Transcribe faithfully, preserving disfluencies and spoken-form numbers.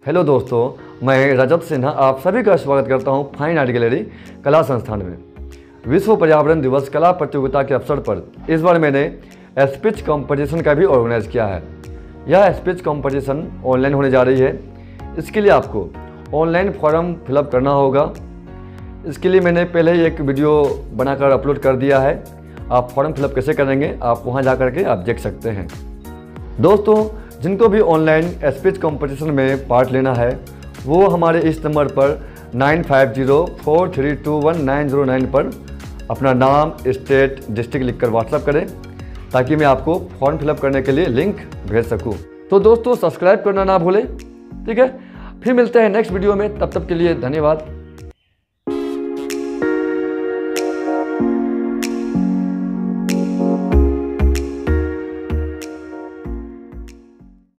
Hello दोस्तों, मैं रजत सिन्हा आप सभी का स्वागत करता हूं फाइन आर्ट गैलरी कला संस्थान में। विश्व पर्यावरण दिवस कला प्रतियोगिता के अवसर पर इस बार मैंने स्पीच कंपटीशन का भी ऑर्गेनाइज किया है। यह स्पीच कंपटीशन ऑनलाइन होने जा रही है। इसके लिए आपको ऑनलाइन फॉर्म फिलअप करना होगा। इसके लिए मैंने पहले ही एक वीडियो बनाकर अपलोड कर दिया है। आप फॉर्म फिलअप कैसे करेंगे आप वहाँ जा कर के आप देख सकते हैं। दोस्तों, जिनको भी ऑनलाइन स्पीच कंपटीशन में पार्ट लेना है वो हमारे इस नंबर पर nine five zero four three two one nine zero nine पर अपना नाम, स्टेट, डिस्ट्रिक्ट लिखकर व्हाट्सएप करें ताकि मैं आपको फॉर्म फिलअप करने के लिए लिंक भेज सकूं। तो दोस्तों, सब्सक्राइब करना ना भूलें। ठीक है, फिर मिलते हैं नेक्स्ट वीडियो में। तब तक के लिए धन्यवाद।